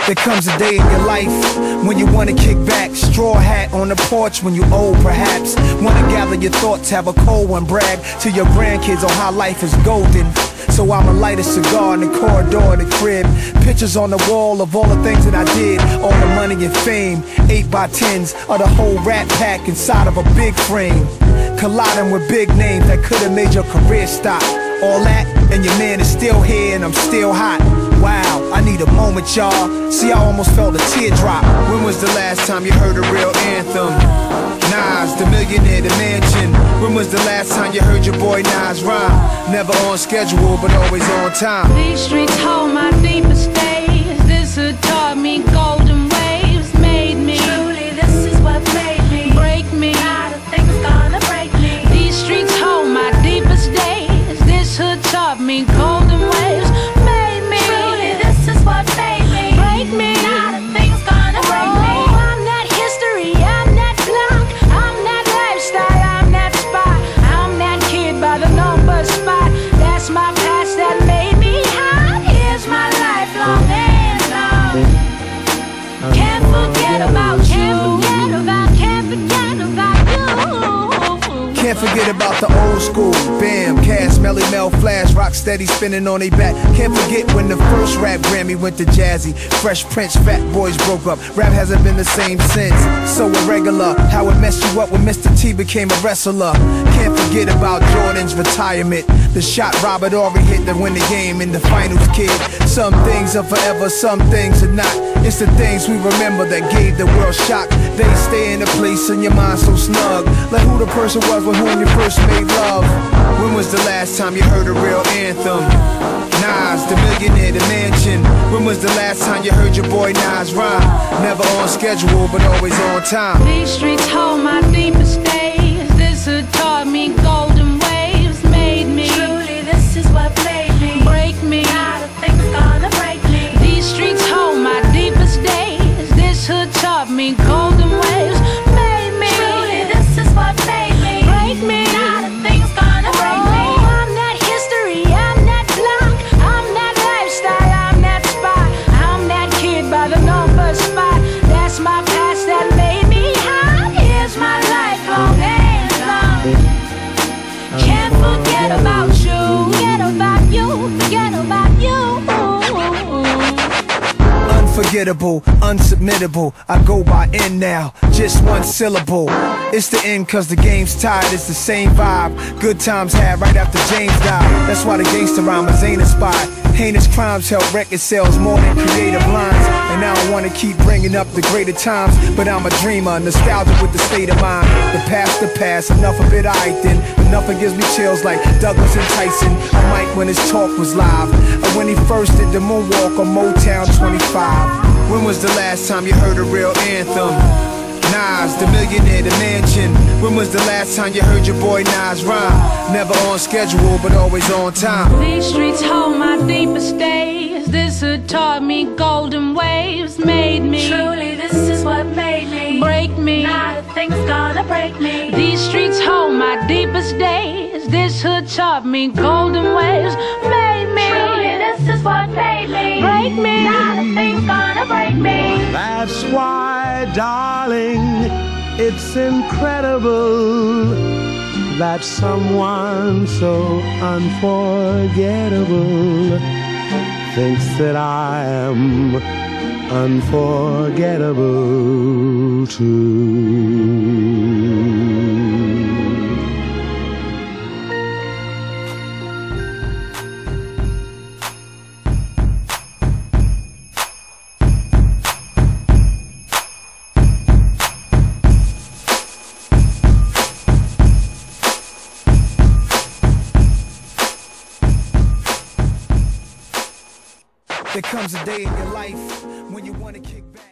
There comes a day in your life when you wanna kick back, straw hat on the porch when you old perhaps. Wanna gather your thoughts, have a cold one, brag to your grandkids on how life is golden. So I'ma light a cigar in the corridor of the crib. Pictures on the wall of all the things that I did. All the money and fame, 8x10s of the whole rat pack inside of a big frame. Colliding with big names that could've made your career stop. All that, and your man is still here and I'm still hot. Wow, I need a moment, y'all. See, I almost felt a teardrop. When was the last time you heard a real anthem? Nas, the millionaire, the mansion. When was the last time you heard your boy Nas rhyme? Never on schedule, but always on time. These streets hold my deepest days. This hood taught me golden waves made me. Truly, this is what made me. Break me. Not a thing's gonna break me. These streets hold my deepest days. This hood taught me golden waves made me. Truly, this is what made me. Break me. Not a thing's gonna break me. I'm that history, I'm that clock, I'm that lifestyle, I'm that spot, I'm that kid by the number spot. That's my past that made me hot. Here's my lifelong anthem. Can't forget about you. Can't forget about you. Can't forget about the old school. Bam, Cash, Melly Mel, Flash, rock steady spinning on they back. Can't forget when the first rap Grammy went to Jazzy. Fresh Prince, Fat Boys broke up. Rap hasn't been the same since. So irregular, how it messed you up when Mr. T became a wrestler. Can't forget about Jordan's retirement. The shot Robert Horry hit to win the game in the finals, kid. Some things are forever, some things are not. It's the things we remember that gave the world shock. They stay in a place in your mind so snug. Like who the person was with whom you first made love. When was the last time you heard a real anthem? Nas, the millionaire, the mansion. When was the last time you heard your boy Nas rhyme? Never on schedule, but always on time. These streets hold my deepest days. This hood taught me golden waves made me. Truly, this is what made me. Break me. Not a thing's gonna break me. These streets hold my deepest days. This hood taught me golden waves made me. Truly, this is what made me. Break me. Not a thing's gonna break me. I'm that history, I'm that clock, I'm that lifestyle, I'm that spot, I'm that kid by the number spot. That's my past that made me hot. Here's my lifelong anthem. Can't forget about you. Forget about you. Forget about you. Unforgettable, unsubmittable, I go by N now, just one syllable. It's the end cause the game's tied, it's the same vibe good times had right after James died. That's why the gangster rhymers ain't inspired. Heinous crimes help record sales more than creative lines. And I don't wanna keep bringing up the greater times, but I'm a dreamer, nostalgic with the state of mind. The past, enough of it alright then. Enough it gives me chills like Douglas and Tyson. On Mike when his talk was live, and when he first did the moonwalk on Motown 25. When was the last time you heard a real anthem? Nas, the millionaire, the mansion. When was the last time you heard your boy Nas rhyme? Never on schedule, but always on time. These streets hold my deepest days. This hood taught me golden waves made me. Truly, this is what made me. Break me. Not a thing's gonna break me. These streets hold my deepest days. This hood taught me golden waves made me. Truly, this is what made me. Break me. Not a thing's gonna break me. That's why, darling, it's incredible that someone so unforgettable thinks that I am unforgettable too. There comes a day in your life when you wanna kick back.